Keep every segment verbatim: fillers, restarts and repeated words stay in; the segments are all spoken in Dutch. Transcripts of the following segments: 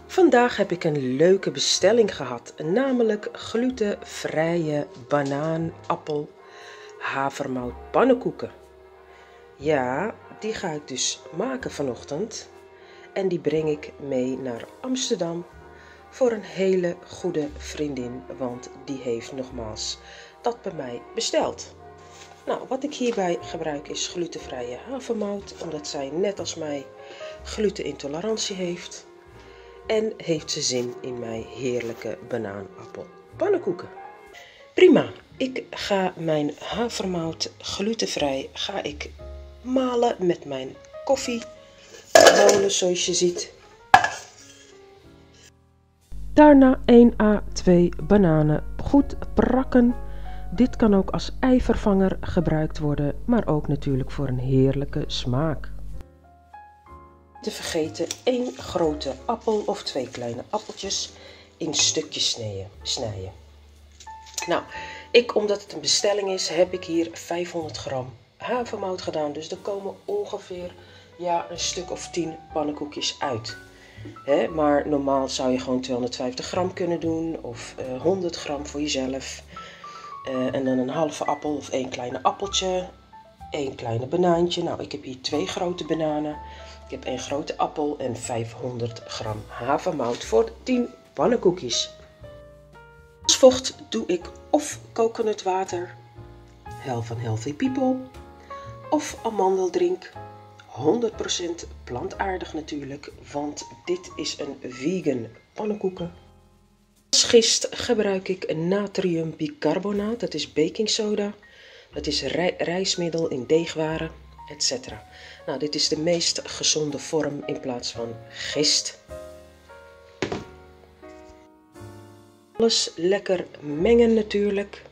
Vandaag heb ik een leuke bestelling gehad, namelijk glutenvrije banaan, appel, havermout pannenkoeken. Ja, die ga ik dus maken vanochtend en die breng ik mee naar Amsterdam voor een hele goede vriendin, want die heeft nogmaals dat bij mij besteld. Nou, wat ik hierbij gebruik is glutenvrije havermout, omdat zij net als mij glutenintolerantie heeft. En heeft ze zin in mijn heerlijke banaanappel pannenkoeken. Prima, ik ga mijn havermout glutenvrij ga ik malen met mijn koffiemolen zoals je ziet. Daarna één à twee bananen goed brakken. Dit kan ook als eivervanger gebruikt worden, maar ook natuurlijk voor een heerlijke smaak. Te vergeten één grote appel of twee kleine appeltjes in stukjes snijden. snijden. Nou, ik, omdat het een bestelling is, heb ik hier vijfhonderd gram havermout gedaan. Dus er komen ongeveer ja, een stuk of tien pannenkoekjes uit. He, maar normaal zou je gewoon tweehonderdvijftig gram kunnen doen of uh, honderd gram voor jezelf. Uh, en dan een halve appel of één kleine appeltje, één kleine banaantje. Nou, ik heb hier twee grote bananen. Ik heb één grote appel en vijfhonderd gram havermout voor tien pannenkoekjes. Als vocht doe ik of coconutwater, Hel van Healthy People, of amandeldrink. honderd procent plantaardig natuurlijk, want dit is een vegan pannenkoeken. Als gist gebruik ik natriumbicarbonaat, dat is baking soda. Dat is rij rijstmiddel in deegwaren, et cetera. Nou, dit is de meest gezonde vorm in plaats van gist. Alles lekker mengen natuurlijk.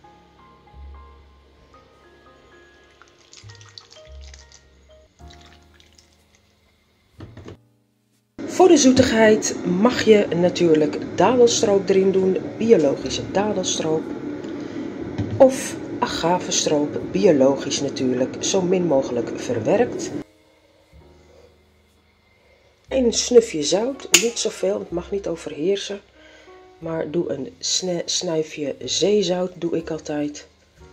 Voor de zoetigheid mag je natuurlijk dadelstroop erin doen, biologische dadelstroop. Of agavestroop, biologisch natuurlijk, zo min mogelijk verwerkt. Een snufje zout, niet zoveel, het mag niet overheersen. Maar doe een snuifje zeezout, doe ik altijd.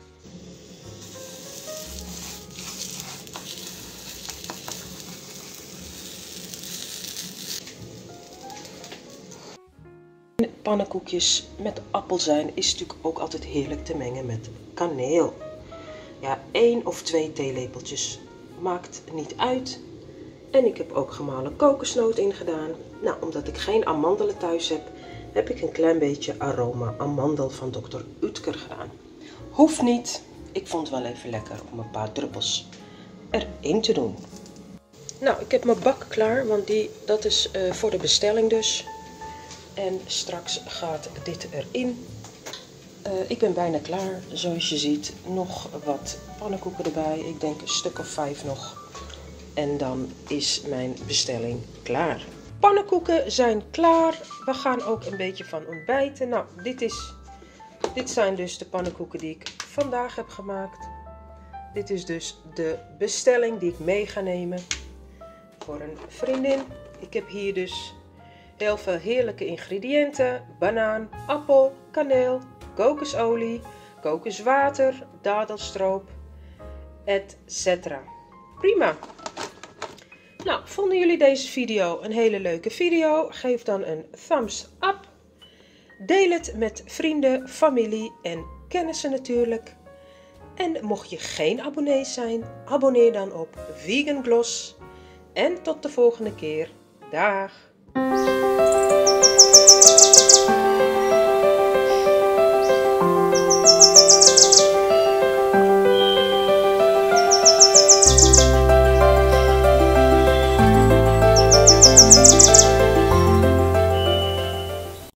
Pannenkoekjes met appelzijn is natuurlijk ook altijd heerlijk te mengen met kaneel. Ja, één of twee theelepeltjes maakt niet uit. En ik heb ook gemalen kokosnoot in gedaan. Nou, omdat ik geen amandelen thuis heb, heb ik een klein beetje aroma amandel van dokter Oetker gedaan. Hoeft niet, ik vond het wel even lekker om een paar druppels erin te doen. Nou, ik heb mijn bak klaar, want die, dat is uh, voor de bestelling dus. En straks gaat dit erin. Uh, ik ben bijna klaar, zoals je ziet. Nog wat pannenkoeken erbij, ik denk een stuk of vijf nog. En dan is mijn bestelling klaar. Pannenkoeken zijn klaar. We gaan ook een beetje van ontbijten. Nou, dit, is, dit zijn dus de pannenkoeken die ik vandaag heb gemaakt. Dit is dus de bestelling die ik mee ga nemen voor een vriendin. Ik heb hier dus heel veel heerlijke ingrediënten. Banaan, appel, kaneel, kokosolie, kokoswater, dadelstroop, et cetera. Prima. Nou, vonden jullie deze video een hele leuke video? Geef dan een thumbs up. Deel het met vrienden, familie en kennissen natuurlijk. En mocht je geen abonnee zijn, abonneer dan op Vegan Gloss. En tot de volgende keer. Dag!